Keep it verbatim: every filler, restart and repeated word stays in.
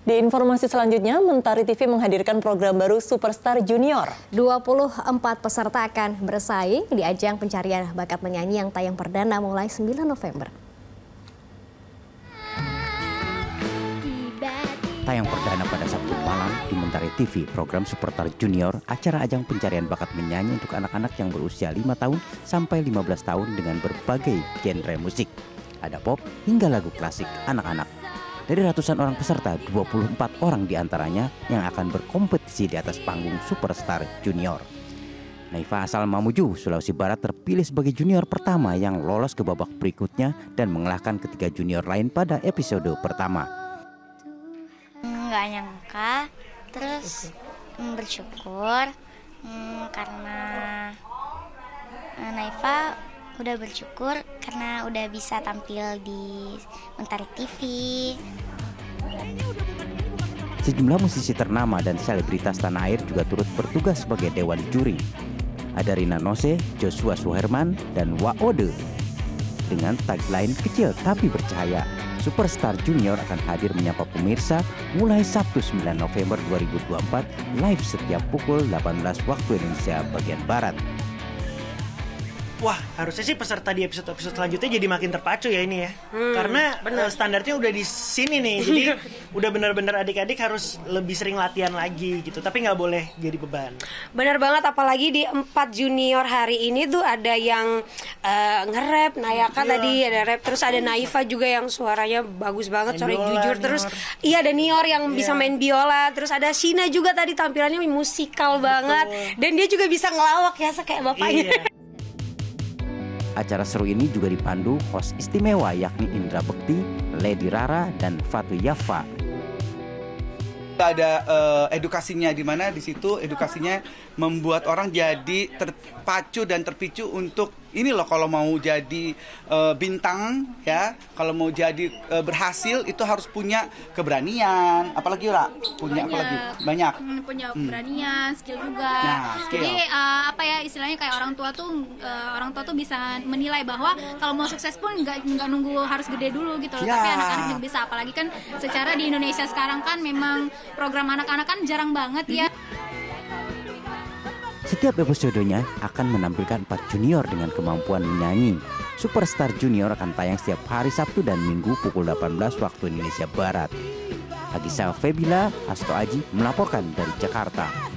Di informasi selanjutnya, Mentari T V menghadirkan program baru Superstar Junior. dua puluh empat peserta akan bersaing di ajang pencarian bakat menyanyi yang tayang perdana mulai sembilan November. Tayang perdana pada Sabtu malam di Mentari T V, program Superstar Junior, acara ajang pencarian bakat menyanyi untuk anak-anak yang berusia lima tahun sampai lima belas tahun dengan berbagai genre musik. Ada pop hingga lagu klasik anak-anak. Dari ratusan orang peserta, dua puluh empat orang diantaranya yang akan berkompetisi di atas panggung Superstar Junior. Naifa asal Mamuju, Sulawesi Barat terpilih sebagai junior pertama yang lolos ke babak berikutnya dan mengalahkan ketiga junior lain pada episode pertama. Nggak nyangka, terus bersyukur hmm, karena Naifa udah bersyukur karena udah bisa tampil di Mentari T V. Sejumlah musisi ternama dan selebritas tanah air juga turut bertugas sebagai dewan juri. Ada Rina Nose, Joshua Suherman, dan Waode. Dengan tagline kecil tapi bercahaya, Superstar Junior akan hadir menyapa pemirsa mulai Sabtu sembilan November dua ribu dua puluh empat live setiap pukul delapan belas waktu Indonesia bagian Barat. Wah, harusnya sih peserta di episode-episode selanjutnya jadi makin terpacu ya ini ya. Hmm, Karena bener. standarnya udah di sini nih. Jadi udah benar-benar adik-adik harus lebih sering latihan lagi gitu. Tapi nggak boleh jadi beban. Benar banget, apalagi di empat junior hari ini tuh ada yang uh, nge-rap, Nayaka iya. tadi ada rap. Terus ada Naifa juga yang suaranya bagus banget, suara jujur. Nior. Terus iya ada Nior yang yeah. bisa main biola. Terus ada Shina juga tadi tampilannya musikal Betul. banget. Dan dia juga bisa ngelawak ya kayak bapaknya. Iya. Acara seru ini juga dipandu host istimewa yakni Indra Bekti, Lady Rara, dan Fatu Yafa. Ada uh, edukasinya di mana di situ edukasinya membuat orang jadi terpacu dan terpicu untuk ini loh kalau mau jadi uh, bintang ya, kalau mau jadi uh, berhasil itu harus punya keberanian, apalagi Ra punya banyak. apalagi banyak hmm, punya keberanian, hmm. skill juga. Nah, skill. Jadi uh, apa ya istilahnya kayak orang tua tuh uh, orang tua tuh bisa menilai bahwa kalau mau sukses pun nggak nggak nunggu harus gede dulu gitu loh. Ya. Tapi anak-anak juga bisa, apalagi kan secara di Indonesia sekarang kan memang program anak-anak kan jarang banget ya. Setiap episodenya akan menampilkan empat junior dengan kemampuan menyanyi. Superstar Junior akan tayang setiap hari Sabtu dan Minggu pukul delapan belas waktu Indonesia Barat. Agisa Febila, Asto Aji melaporkan dari Jakarta.